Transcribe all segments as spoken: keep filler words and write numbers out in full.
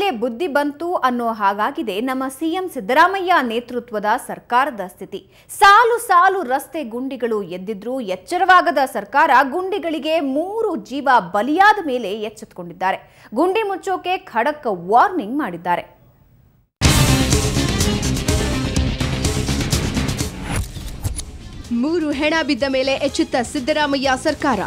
ಅವರಿಗೆ ಬುದ್ಧಿ ಬಂತು ಅನ್ನೋ ಹಾಗಾಗಿದೆ ನಮ್ಮ ಸಿಎಂ ಸಿದ್ದರಾಮಯ್ಯ ನೇತೃತ್ವದ ಸರ್ಕಾರದ ಸ್ಥಿತಿ. ಸಾಲು ಸಾಲು ರಸ್ತೆ ಗುಂಡಿಗಳು ಎದ್ದಿದ್ರೂ ಎಚ್ಚರವಾಗದ ಸರ್ಕಾರ ಗುಂಡಿಗಳಿಗೆ ಮೂರು ಜೀವ ಬಲಿಯಾದ ಮೇಲೆ ಎಚ್ಚೆತ್ತುಕೊಂಡಿದ್ದಾರೆ. ಗುಂಡಿ ಮುಚ್ಚೋಕೆ ಖಡಕ್ ವಾರ್ನಿಂಗ್ ಮಾಡಿದ್ದಾರೆ. ಮೂರು ಹೆಣ ಬಿದ್ದ ಮೇಲೆ ಎಚ್ಚೆತ್ತ ಸಿದ್ದರಾಮಯ್ಯ ಸರ್ಕಾರ.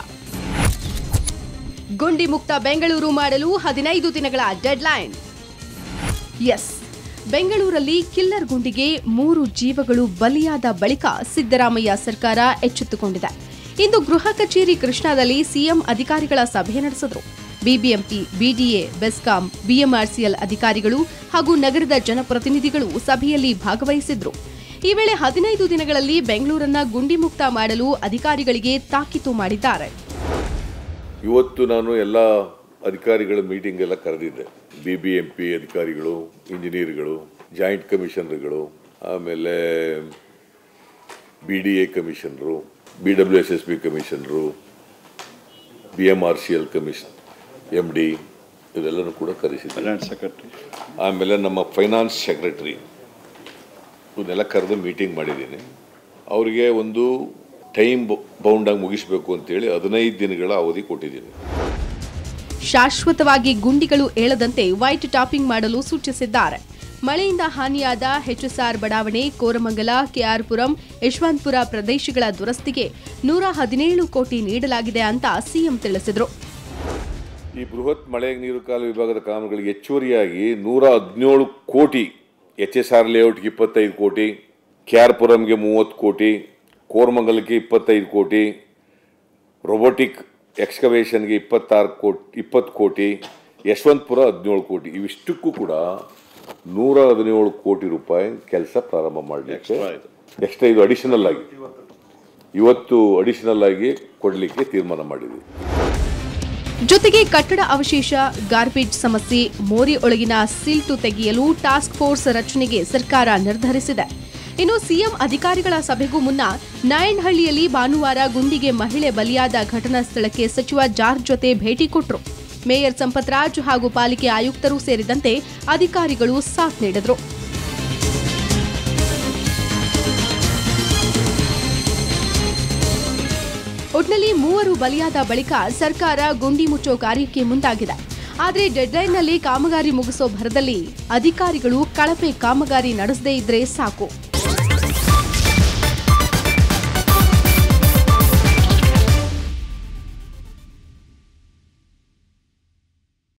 ಗುಂಡಿ ಮುಕ್ತ ಬೆಂಗಳೂರು ಮಾಡಲು ಹದಿನೈದು ದಿನಗಳ ಡೆಡ್ಲೈನ್. ಎಸ್, ಬೆಂಗಳೂರಲ್ಲಿ ಕಿಲ್ಲರ್ ಗುಂಡಿಗೆ ಮೂರು ಜೀವಗಳು ಬಲಿಯಾದ ಬಳಿಕ ಸಿದ್ದರಾಮಯ್ಯ ಸರ್ಕಾರ ಎಚ್ಚೆತ್ತುಕೊಂಡಿದೆ. ಇಂದು ಗೃಹ ಕಚೇರಿ ಕೃಷ್ಣಾದಲ್ಲಿ ಸಿಎಂ ಅಧಿಕಾರಿಗಳ ಸಭೆ ನಡೆಸಿದರು. ಬಿಬಿಎಂಪಿ, ಬಿಡಿಎ, ಬೆಸ್ಕಾಂ, ಬಿಎಂಆರ್ಸಿಎಲ್ ಅಧಿಕಾರಿಗಳು ಹಾಗೂ ನಗರದ ಜನಪ್ರತಿನಿಧಿಗಳು ಸಭೆಯಲ್ಲಿ ಭಾಗವಹಿಸಿದ್ರು. ಈ ವೇಳೆ ಹದಿನೈದು ದಿನಗಳಲ್ಲಿ ಬೆಂಗಳೂರನ್ನ ಗುಂಡಿ ಮುಕ್ತ ಮಾಡಲು ಅಧಿಕಾರಿಗಳಿಗೆ ತಾಕೀತು ಮಾಡಿದ್ದಾರೆ. ಇವತ್ತು ನಾನು ಎಲ್ಲ ಅಧಿಕಾರಿಗಳ ಮೀಟಿಂಗ್ ಎಲ್ಲ ಕರೆದಿದ್ದೆ. ಬಿ ಬಿ ಎಂ ಪಿ ಅಧಿಕಾರಿಗಳು, ಇಂಜಿನಿಯರ್ಗಳು, ಜಾಯಿಂಟ್ ಕಮಿಷನರ್ಗಳು, ಆಮೇಲೆ ಬಿ ಡಿ ಎ ಕಮಿಷನರು, B W S S P ಕಮಿಷನರು, B M R C L commission M D ಇದೆಲ್ಲನೂ ಕೂಡ ಕರೆಸಿದ್ದೆ. ಆಮೇಲೆ ನಮ್ಮ ಫೈನಾನ್ಸ್ ಸೆಕ್ರೆಟರಿ ಇವನ್ನೆಲ್ಲ ಕರೆದು ಮೀಟಿಂಗ್ ಮಾಡಿದ್ದೀನಿ. ಅವರಿಗೆ ಒಂದು ಟೈಮ್ ಬೌಂಡಾಗಿ ಮುಗಿಸಬೇಕು ಅಂತೇಳಿ ಹದಿನೈದು ದಿನಗಳ ಅವಧಿ ಕೊಟ್ಟಿದ್ದೀನಿ. ಶಾಶ್ವತವಾಗಿ ಗುಂಡಿಗಳು ಏಳದಂತೆ ವೈಟ್ ಟಾಪಿಂಗ್ ಮಾಡಲು ಸೂಚಿಸಿದ್ದಾರೆ. ಮಳೆಯಿಂದ ಹಾನಿಯಾದ ಎಚ್ಎಸ್ಆರ್ ಬಡಾವಣೆ, ಕೋರಮಂಗಲ, ಕೆಆರ್ಪುರಂ, ಯಶವಂತಪುರ ಪ್ರದೇಶಗಳ ದುರಸ್ತಿಗೆ ನೂರ ಹದಿನೇಳು ಕೋಟಿ ನೀಡಲಾಗಿದೆ ಅಂತ ಸಿಎಂ ತಿಳಿಸಿದರು. ಈ ಬೃಹತ್ ಮಳೆ ನೀರು ಕಾಲು ವಿಭಾಗದ ಕಾಮಗಾರಿಗಳಿಗೆ ಹೆಚ್ಚುವರಿಯಾಗಿ ನೂರ ಹದಿನೇಳು ಕೋಟಿ, ಎಚ್ ಎಸ್ ಆರ್ ಲೇಔಟ್ಗೆ ಇಪ್ಪತ್ತೈದು ಕೋಟಿ, ಕೆಆರ್ಪುರಂಗೆ ಮೂವತ್ತು ಕೋಟಿ, ಕೋರಮಂಗಲಕ್ಕೆ ಇಪ್ಪತ್ತೈದು ಕೋಟಿ, ರೋಬೋಟಿಕ್ ಎಕ್ಸ್ಕವೇಷನ್ಗೆ ಇಪ್ಪತ್ತಾರು ಕೋಟಿ ಇಪ್ಪತ್ತು ಕೋಟಿ, ಯಶವಂತಪುರ ಹದಿನೇಳು ಕೋಟಿ, ಇವಿಷ್ಟಕ್ಕೂ ಕೂಡ ನೂರ ಹದಿನೇಳು ಕೋಟಿ ರೂಪಾಯಿ ಕೆಲಸ ಪ್ರಾರಂಭ ಮಾಡಲಿಕ್ಕೆ ಎಕ್ಸ್ಟ್ರಾ ಇದು ಅಡಿಷನಲ್ ಆಗಿ ಇವತ್ತು ಅಡಿಷನಲ್ ಆಗಿ ಕೊಡಲಿಕ್ಕೆ ತೀರ್ಮಾನ ಮಾಡಿದ್ವಿ. ಜೊತೆಗೆ ಕಟ್ಟಡ ಅವಶೇಷ, ಗಾರ್ಬೇಜ್ ಸಮಸ್ಯೆ, ಮೋರಿ ಒಳಗಿನ ಸಿಲ್ಟು ತೆಗೆಯಲು ಟಾಸ್ಕ್ ಫೋರ್ಸ್ ರಚನೆಗೆ ಸರ್ಕಾರ ನಿರ್ಧರಿಸಿದೆ. ಇನ್ನು ಸಿಎಂ ಅಧಿಕಾರಿಗಳ ಸಭೆಗೂ ಮುನ್ನ ನಾಯಂಡಹಳ್ಳಿಯಲ್ಲಿ ಭಾನುವಾರ ಗುಂಡಿಗೆ ಮಹಿಳೆ ಬಲಿಯಾದ ಘಟನಾ ಸ್ಥಳಕ್ಕೆ ಸಚಿವ ಜಾರ್ಜ್ ಜೊತೆ ಭೇಟಿ ಕೊಟ್ಟರು. ಮೇಯರ್ ಸಂಪತ್ ರಾಜ್ ಹಾಗೂ ಪಾಲಿಕೆ ಆಯುಕ್ತರು ಸೇರಿದಂತೆ ಅಧಿಕಾರಿಗಳು ಸಾಥ್ ನೀಡಿದರು. ಒಟ್ನಲ್ಲಿ ಮೂವರು ಬಲಿಯಾದ ಬಳಿಕ ಸರ್ಕಾರ ಗುಂಡಿ ಮುಚ್ಚೋ ಕಾರ್ಯಕ್ಕೆ ಮುಂದಾಗಿದೆ. ಆದರೆ ಡೆಡ್ಲೈನ್ನಲ್ಲಿ ಕಾಮಗಾರಿ ಮುಗಿಸೋ ಭರದಲ್ಲಿ ಅಧಿಕಾರಿಗಳು ಕಳಪೆ ಕಾಮಗಾರಿ ನಡೆಸದೇ ಇದ್ರೆ ಸಾಕು.